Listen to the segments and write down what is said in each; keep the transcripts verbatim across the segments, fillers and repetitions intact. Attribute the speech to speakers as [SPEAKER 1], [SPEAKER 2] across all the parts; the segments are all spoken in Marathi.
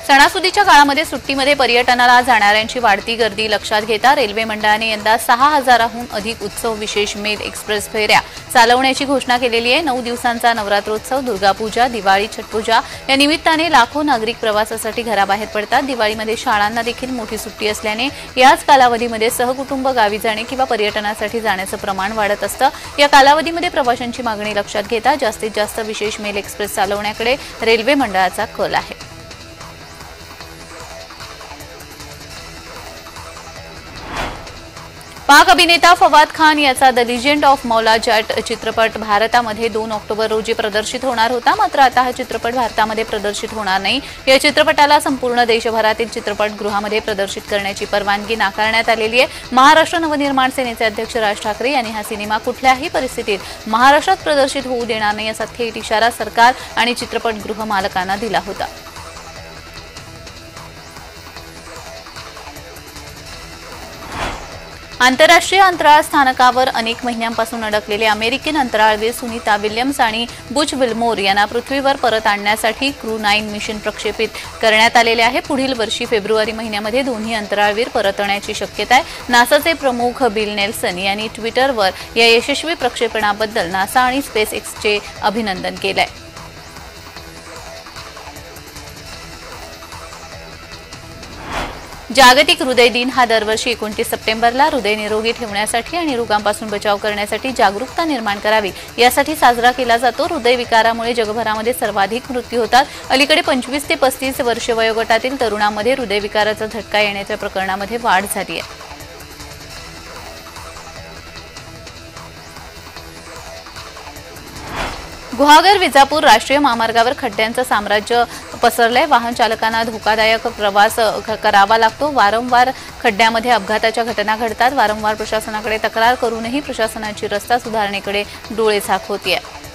[SPEAKER 1] सणासुदीच्या काळामध्ये सुट्टीमध्ये पर्यटनाला जाणाऱ्यांची वाढती गर्दी लक्षात घेता रेल्वे मंडळाने यंदा सहा हजाराहून अधिक उत्सव विशेष मेल एक्सप्रेस फेऱ्या चालवण्याची घोषणा केलेली आहे। नऊ दिवसांचा नवरात्रोत्सव, दुर्गापूजा, दिवाळी, छठपूजा या निमित्ताने लाखो नागरिक प्रवासासाठी घराबाहेर पडतात। दिवाळीमध्ये शाळांना देखील मोठी सुट्टी असल्याने याच कालावधीमध्ये सहकुटुंब गावी जाणे किंवा पर्यटनासाठी जाण्याचं प्रमाण वाढत असतं। या कालावधीमध्ये प्रवाशांची मागणी लक्षात घेता जास्तीत जास्त विशेष मेल एक्सप्रेस चालवण्याकडे रेल्वे मंडळाचा कल आहे। पाक अभिनेता फवाद खान याचा the legend of Maula Jatt चित्रपट भारतामध्ये दोन ऑक्टोबर रोजी प्रदर्शित होणार होता, मात्र आता हा चित्रपट भारतामध्ये प्रदर्शित होणार नाही। या चित्रपटाला संपूर्ण देशभरातील चित्रपटगृहामध्ये प्रदर्शित करण्याची परवानगी नाकारण्यात आलेली आहे। महाराष्ट्र नवनिर्माण सेनेचे अध्यक्ष राज ठाकरे यांनी हा सिनेमा कुठल्याही परिस्थितीत महाराष्ट्रात प्रदर्शित होऊ देणार नाही असा थेट इशारा सरकार आणि चित्रपटगृह मालकांना दिला होता। आंतरराष्ट्रीय अंतराळ स्थानकावर अनेक महिन्यांपासून अडकलेले अमेरिकन अंतराळवीर सुनीता विल्यम्स आणि बुच विल्मोर यांना पृथ्वीवर परत आणण्यासाठी क्रू नाईन मिशन प्रक्षेपित करण्यात आलेले आहे। पुढील वर्षी फेब्रुवारी महिन्यामध्ये दोन्ही अंतराळवीर परतण्याची शक्यता आहे। नासाचे प्रमुख बिल नेल्सन यांनी ट्विटरवर या यशस्वी प्रक्षेपणाबद्दल नासा आणि स्पेस एक्सचे अभिनंदन केले आहे। जागतिक हृदय दिन हा दरवर्षी एकोणतीस सप्टेंबरला हृदय निरोगी ठेवण्यासाठी आणि रोगांपासून बचाव करण्यासाठी जागरूकता निर्माण करावी यासाठी साजरा केला जातो। हृदय विकारामुळे जगभरामध्ये सर्वाधिक मृत्यू होतात। अलीकडे पंचवीस ते पस्तीस वर्ष वयोगटातील तरुणांमध्ये हृदयविकाराचा झटका येण्याच्या प्रकरणामध्ये वाढ झाली आहे। गुहागर विजापूर राष्ट्रीय महामार्गावर खड्ड्यांचं साम्राज्य पसरलंय। वाहन चालकांना धोकादायक प्रवास करावा लागतो। वारंवार खड्ड्यामध्ये अपघाताच्या घटना घडतात। वारंवार प्रशासनाकडे तक्रार करूनही प्रशासनाची रस्ता सुधारणेकडे डोळेझाक होतीये।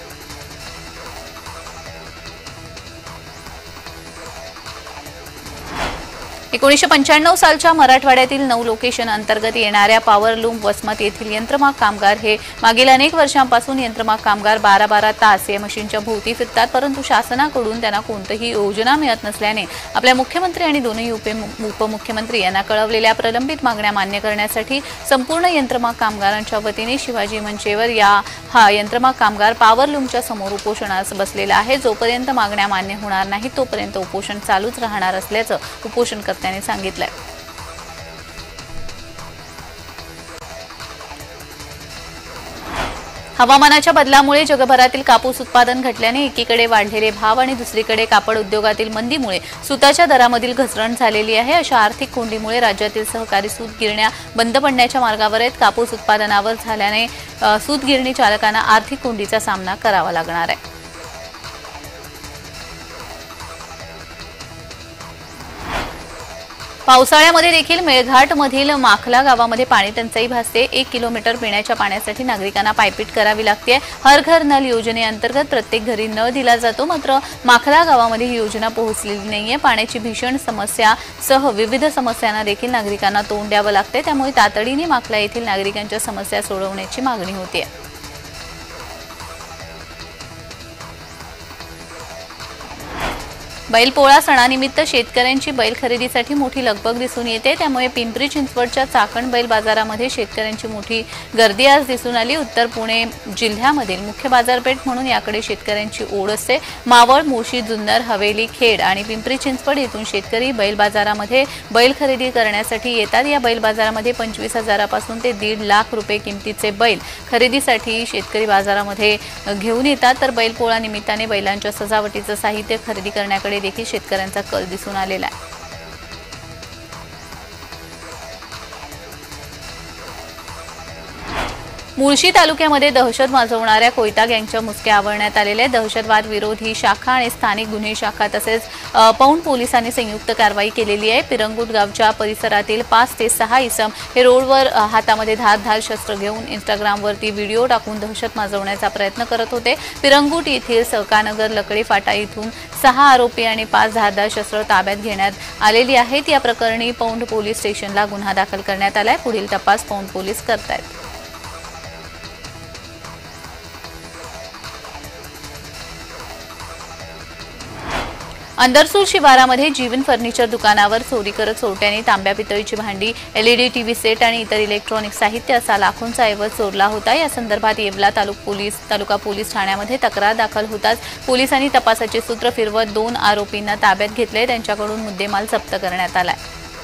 [SPEAKER 1] एकोणीसशे पंच्याण्णव सालच्या मराठवाड्यातील नऊ लोकेशन अंतर्गत येणाऱ्या पॉवरलूम वसमत येथील यंत्रमाग कामगार हे मागील अनेक वर्षांपासून यंत्रमाग कामगार बारा बारा तास या मशीनच्या भोवती फिरतात, परंतु शासनाकडून त्यांना कोणतीही योजना मिळत नसल्याने आपल्या मुख्यमंत्री आणि दोन्ही उपमुख्यमंत्री यांना कळवलेल्या प्रलंबित मागण्या मान्य करण्यासाठी संपूर्ण यंत्रमाग कामगारांच्या वतीने शिवाजी मंचेवर या हा यंत्रमाग कामगार पॉवरलूमच्या समोर उपोषणास बसलेला आहे। जोपर्यंत मागण्या मान्य होणार नाही तोपर्यंत उपोषण चालूच राहणार असल्याचं उपोषणकर्ते त्यांनी सांगितलंय। हवामानाच्या बदलामुळे जगभरातील कापूस उत्पादन घटल्याने एकीकडे वाढलेले भाव आणि दुसरीकडे कापड उद्योगातील मंदीमुळे सुताच्या दरामधील घसरण झालेली आहे। अशा आर्थिक कोंडीमुळे राज्यातील सहकारी सूत गिरण्या बंद पडण्याच्या मार्गावर आहेत। कापूस उत्पादनावर झाल्याने सूत गिरणी चालकांना आर्थिक कोंडीचा सामना करावा लागणार आहे। पावसाळ्यामध्ये देखील मेळघाटमधील माखला गावामध्ये पाणी टंचाई भासते। एक किलोमीटर पिण्याच्या पाण्यासाठी नागरिकांना पायपीट करावी लागते। हर घर नल योजनेअंतर्गत प्रत्येक घरी नळ दिला जातो, मात्र माखला गावामध्ये ही योजना पोहोचलेली नाहीये। पाण्याची भीषण समस्या सह विविध समस्यांना देखील नागरिकांना तोंड द्यावं लागते, त्यामुळे तातडीने माखला येथील नागरिकांच्या समस्या सोडवण्याची मागणी होते। बैलपोळा सणानिमित्त शेतकऱ्यांची बैल खरेदीसाठी मोठी लगबग दिसून येते, त्यामुळे पिंपरी चिंचवडच्या चाकण बैल बाजारामध्ये शेतकऱ्यांची मोठी गर्दी आज दिसून आली। उत्तर पुणे जिल्ह्यामधील मुख्य बाजारपेठ म्हणून याकडे शेतकऱ्यांची ओढ असते। मावळ, मुळशी, जुन्नर, हवेली, खेड आणि पिंपरी चिंचवड येथून शेतकरी बैल बाजारामध्ये बैल खरेदी करण्यासाठी येतात। या बैल बाजारामध्ये पंचवीस हजारापासून ते दीड लाख रुपये किमतीचे बैल खरेदीसाठी शेतकरी बाजारामध्ये घेऊन येतात, तर बैलपोळा निमित्ताने बैलांच्या सजावटीचं साहित्य खरेदी करण्याकडे देखील शेतकऱ्यांचा कल दिसून आलेला आहे। मुळशी तालुक्यामध्ये दहशत माजवणाऱ्या कोयता गँगच्या मुसक्या आवळण्यात आलेल्या दहशतवाद विरोधी शाखा आणि स्थानिक गुन्हे शाखा तसेच पौंड पोलिसांनी संयुक्त कारवाई केलेली आहे। पिरंगुट गावच्या परिसरातील पाच ते सहा इसम हे रोडवर हातामध्ये धारधार शस्त्र घेऊन इंस्टाग्रामवरती व्हिडिओ टाकून दहशत माजवण्याचा प्रयत्न करत होते। पिरंगुट येथील सकानगर लकडे फाटा इथून सहा आरोपी आणि पाच धारदार शस्त्र ताब्यात घेण्यात आलेली आहेत। या प्रकरणी पौंड पोलीस स्टेशनला गुन्हा दाखल करण्यात आलाय। पुढील तपास पौंड पोलीस करतायत। अंदरसूर शिवारामध्ये जीवन फर्निचर दुकानावर चोरी करत चोरट्यांनी तांब्या पितळीची भांडी, एलईडी टीव्ही सेट आणि इतर इलेक्ट्रॉनिक साहित्य असा लाखोंचा ऐवज चोरला होता। या संदर्भात येवला तालुका पोलीस तालुका पोलीस ठाण्यामध्ये तक्रार दाखल होताच पोलिसांनी तपासाचे सूत्र फिरवत दोन आरोपींना ताब्यात घेतले। त्यांच्याकडून मुद्देमाल जप्त करण्यात आलाय।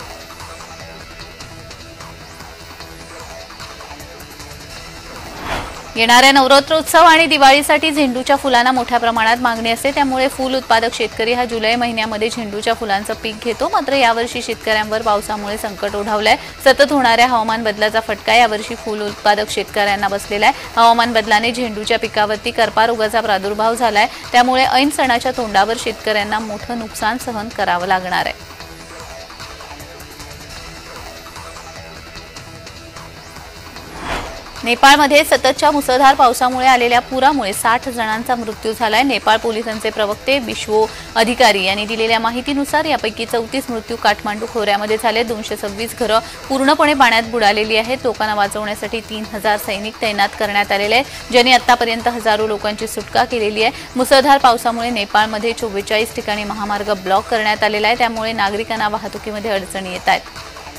[SPEAKER 1] येणाऱ्या नवरात्रोत्सव आणि दिवाळीसाठी झेंडूच्या फुलांना मोठ्या प्रमाणात मागणी असते, त्यामुळे फूल उत्पादक शेतकरी हा जुलै महिन्यामध्ये झेंडूच्या फुलांचं पीक घेतो। मात्र यावर्षी शेतकऱ्यांवर पावसामुळे संकट ओढावलंय। सतत होणाऱ्या हवामान बदलाचा फटका यावर्षी फूल उत्पादक शेतकऱ्यांना बसलेला आहे। हवामान बदलाने झेंडूच्या पिकावरती करपा रोगाचा प्रादुर्भाव झालाय, त्यामुळे ऐन सणाच्या तोंडावर शेतकऱ्यांना मोठं नुकसान सहन करावं लागणार आहे। नेपाळमध्ये सततच्या मुसळधार पावसामुळे आलेल्या पुरामुळे साठ जणांचा मृत्यू झालाय। नेपाळ पोलिसांचे प्रवक्ते बिश्वो अधिकारी यांनी दिलेल्या माहितीनुसार यापैकी चौतीस मृत्यू काठमांडू खोऱ्यामध्ये झाले। दोनशे सव्वीस घरं पूर्णपणे पाण्यात बुडालेली आहेत। लोकांना वाचवण्यासाठी तीन हजार सैनिक तैनात करण्यात आलेले आहेत, ज्यांनी आतापर्यंत हजारो लोकांची सुटका केलेली आहे। मुसळधार पावसामुळे नेपाळमध्ये चव्वेचाळीस ठिकाणी महामार्ग ब्लॉक करण्यात आलेला आहे, त्यामुळे नागरिकांना वाहतुकीमध्ये अडचणी येत आहेत।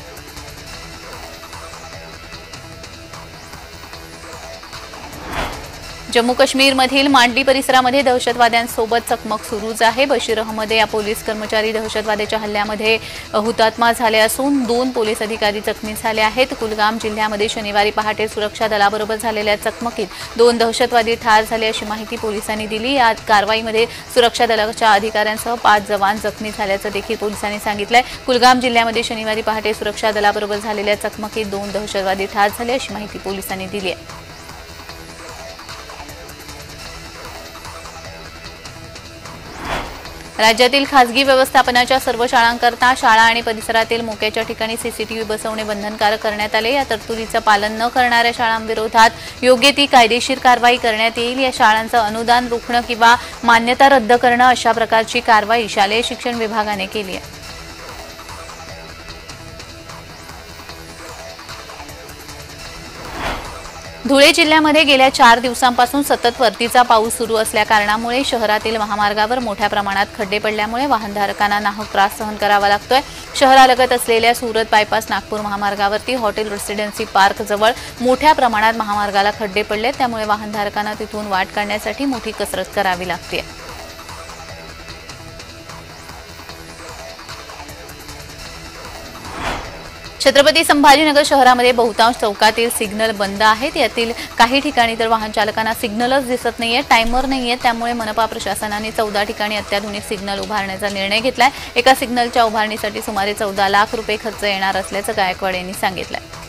[SPEAKER 1] जम्मू काश्मीरमधील मांडली परिसरामध्ये दहशतवाद्यांसोबत चकमक सुरूच आहे। बशीर अहमद या पोलीस कर्मचारी दहशतवाद्याच्या हल्ल्यामध्ये हुतात्मा झाले असून दोन पोलीस अधिकारी जखमी झाले आहेत। कुलगाम जिल्ह्यामध्ये शनिवारी पहाटे सुरक्षा दलाबरोबर झालेल्या चकमकीत दोन दहशतवादी ठार झाले अशी माहिती पोलिसांनी दिली। या कारवाईमध्ये सुरक्षा दलाच्या अधिकाऱ्यांसह पाच जवान जखमी झाल्याचं देखील पोलिसांनी सांगितलंय। कुलगाम जिल्ह्यामध्ये शनिवारी पहाटे सुरक्षा दलाबरोबर झालेल्या चकमकीत दोन दहशतवादी ठार झाले अशी माहिती पोलिसांनी दिली आहे। राज्यातील खासगी व्यवस्थापनाच्या सर्व शाळांकरता शाळा आणि परिसरातील मोक्याच्या ठिकाणी सीसीटीव्ही बसवणे बंधनकारक करण्यात आले। या तरतुदीचं पालन न करणाऱ्या शाळांविरोधात योग्य ती कायदेशीर कारवाई करण्यात येईल। या शाळांचं अनुदान रोखणं किंवा मान्यता रद्द करणं अशा प्रकारची कारवाई शालेय शिक्षण विभागाने केली आहे। धुळे जिल्ह्यामध्ये गेल्या चार दिवसांपासून सतत परतीचा पाऊस सुरू असल्या कारणामुळे शहरातील महामार्गावर मोठ्या प्रमाणात खड्डे पडल्यामुळे वाहनधारकांना नाहक त्रास सहन करावा लागतोय। शहरालगत असलेल्या सुरत बायपास नागपूर महामार्गावरती हॉटेल रेसिडेन्सी पार्क जवळ मोठ्या प्रमाणात महामार्गाला खड्डे पडले, त्यामुळे वाहनधारकांना तिथून वाट काढण्यासाठी मोठी कसरत करावी लागते। छत्रपती संभाजीनगर शहरामध्ये बहुतांश चौकातील सिग्नल बंद आहेत। यातील काही ठिकाणी तर वाहन चालकांना सिग्नलच दिसत नाहीये, टायमर नाहीये, त्यामुळे मनपा प्रशासनाने चौदा ठिकाणी अत्याधुनिक सिग्नल उभारण्याचा निर्णय घेतलाय। एका सिग्नलच्या उभारणीसाठी सुमारे चौदा लाख रुपये खर्च येणार असल्याचं गायकवाड यांनी सांगितलंय।